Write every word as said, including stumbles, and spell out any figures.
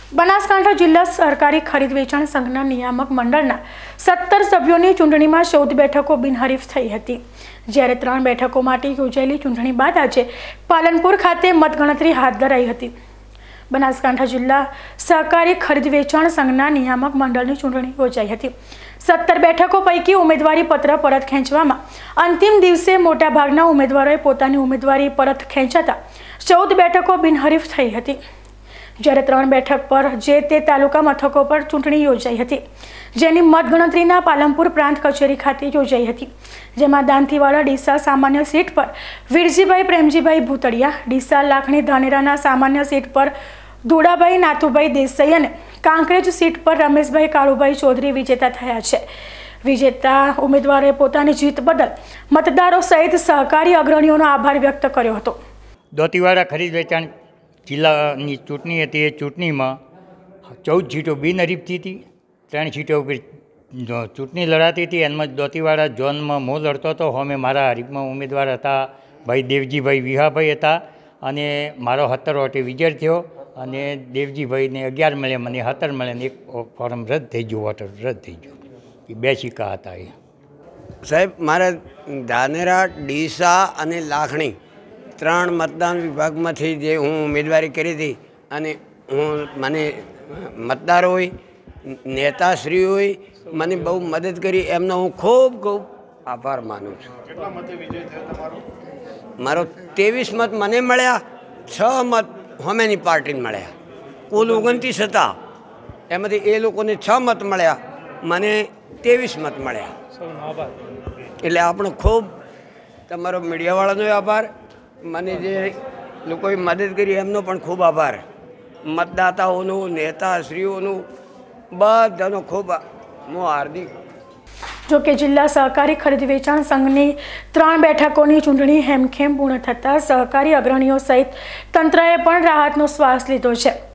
બનાસકાંઠા જિલ્લા સરકારી ખરીદ વેચાણ સંઘના નિયામક મંડળના સત્તર સભ્યોની ચૂંટણીમાં ચૌદ બેઠકો બિનહરીફ થઈ હતી, જ્યારે ત્રણ બેઠકો માટે યોજાયેલી ચૂંટણી બાદ આજે પાલનપુર ખાતે મતગણતરી હાથ ધરાઈ હતી। બનાસકાંઠા જિલ્લા સહકારી ખરીદ વેચાણ સંઘના નિયામક મંડળની ચૂંટણી યોજાઈ હતી। સત્તર બેઠકો પૈકી ઉમેદવારી પત્ર પરત ખેંચવામાં અંતિમ દિવસે મોટાભાગના ઉમેદવારોએ પોતાની ઉમેદવારી પરત ખેંચાતા ચૌદ બેઠકો બિનહરીફ થઈ હતી, જ્યારે ત્રણ બેઠક પર જે તે તાલુકા મથકો પર ચૂંટણી યોજાઈ હતી, જેની મતગણતરીના પાલનપુર પ્રાંત કચેરી ખાતે યોજાઈ હતી, જેમાં દાંતીવાડા ડીસા સામાન્ય સીટ પર વીરજીભાઈ પ્રેમજીભાઈ ભૂતળિયા, ડીસા લાખણી ધાનેરાના સામાન્ય સીટ પર ધુડાભાઈ નાથુભાઈ દેસાઈ અને કાંકરેજ સીટ પર રમેશભાઈ કાળુભાઈ ચૌધરી વિજેતા થયા છે। વિજેતા ઉમેદવારોએ પોતાની જીત બદલ મતદારો સહિત સહકારી અગ્રણીઓનો આભાર વ્યક્ત કર્યો હતો। દાંતીવાડા ખરીદ વેચાણ જિલ્લાની ચૂંટણી હતી। એ ચૂંટણીમાં ચૌદ સીટો બિનહરીફ હતી, ત્રણ સીટો ઉપર ચૂંટણી લડાતી હતી। એમાં દાંતીવાડા ઝોનમાં હું લડતો હતો, અમે મારા હરીફમાં ઉમેદવાર હતા ભાઈ દેવજીભાઈ વિહાભાઈ હતા અને મારો સત્તર વોટે વિજય થયો અને દેવજીભાઈને અગિયાર મળ્યા, મને સત્તર મળ્યા ને એક ફોર્મ રદ થઈ ગયું, વોટર રદ થઈ ગયું। એ બે સિક્કા હતા। એ સાહેબ મારા ધાનેરા, ડીસા અને લાખણી ત્રણ મતદાન વિભાગમાંથી જે હું ઉમેદવારી કરી હતી અને હું મને મતદાર હોય, નેતાશ્રી હોય, મને બહુ મદદ કરી, એમનો હું ખૂબ ખૂબ આભાર માનું છું। મારો ત્રેવીસ મત મને મળ્યા, છ મત હોમેની પાર્ટીને મળ્યા, કુલ ઓગણત્રીસ હતા, એમાંથી એ લોકોને છ મત મળ્યા, મને ત્રેવીસ મત મળ્યા। એટલે આપણો ખૂબ તમારો મીડિયાવાળાનો આભાર, મને જે લોકોએ મદદ કરી એમનો પણ ખૂબ આભાર, મતદાતાઓનો, નેતાશ્રીઓનો, બધાનો ખૂબ હું હાર્દિક। જોકે જિલ્લા સહકારી ખરીદ વેચાણ સંઘની ત્રણ બેઠકોની ચૂંટણી હેમખેમ પૂર્ણ થતાં સહકારી અગ્રણીઓ સહિત તંત્રએ પણ રાહતનો શ્વાસ લીધો છે।